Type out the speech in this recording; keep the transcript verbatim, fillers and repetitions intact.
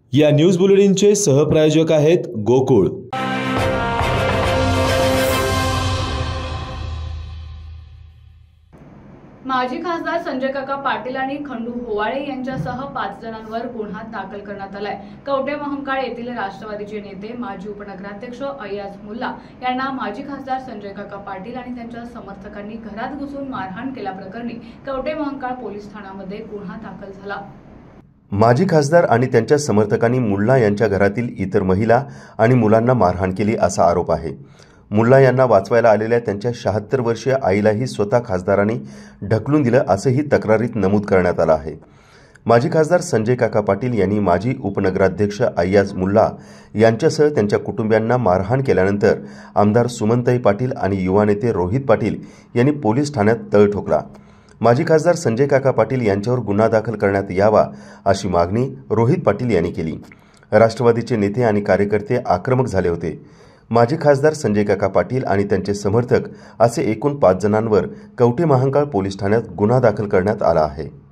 या न्यूज बुलेटिनचे सहप्रायोजक आहेत गोकुळ। माजी खासदार संजय काका पाटील आणि खंडू होवाळे यांच्यासह पाच जणांवर गुन्हा दाखल करण्यात आलाय। कवठे महांकाळ येथील राष्ट्रवादीचे नेते माजी उपनगराध्यक्ष अय्याज मुल्ला यांना माजी खासदार संजय काका पाटील आणि त्यांच्या समर्थकांनी घरात घुसून मारहाण केल्याप्रकरणी कवठे महांकाळ पोलीस ठाण्यामध्ये गुन्हा दाखल झाला। माजी खासदार आणि त्यांच्या समर्थकांनी मुल्ला यांच्या घरातील इतर महिला आणि मुलांना मारहाण केली असा आरोप आहे। मुल्ला यांना वाचवायला आलेल्या त्यांच्या शहात्तर वर्षीय आईलाही स्वतः खासदारांनी ढकलून दिलं असंही तक्रारीत नमूद करण्यात आलं आहे। माजी खासदार संजय काका पाटील यांनी माजी उपनगराध्यक्ष अय्याज मुल्ला यांच्यासह त्यांच्या कुटुंबियांना मारहाण केल्यानंतर आमदार सुमनताई पाटील आणि युवा नेते रोहित पाटील यांनी पोलीस ठाण्यात तळ ठोकला। माजी खासदार संजय काका पाटील यांच्यावर गुन्हा दाखल करण्यात यावा अशी मागणी रोहित पाटील यांनी केली। राष्ट्रवादीचे नेते आणि कार्यकर्ते आक्रमक झाले होते। माजी खासदार संजय काका पाटील आणि त्यांचे समर्थक असे एकूण पाच जणांवर कवठे महांकाळ पोलीस ठाण्यात गुन्हा दाखल करण्यात आला आहे।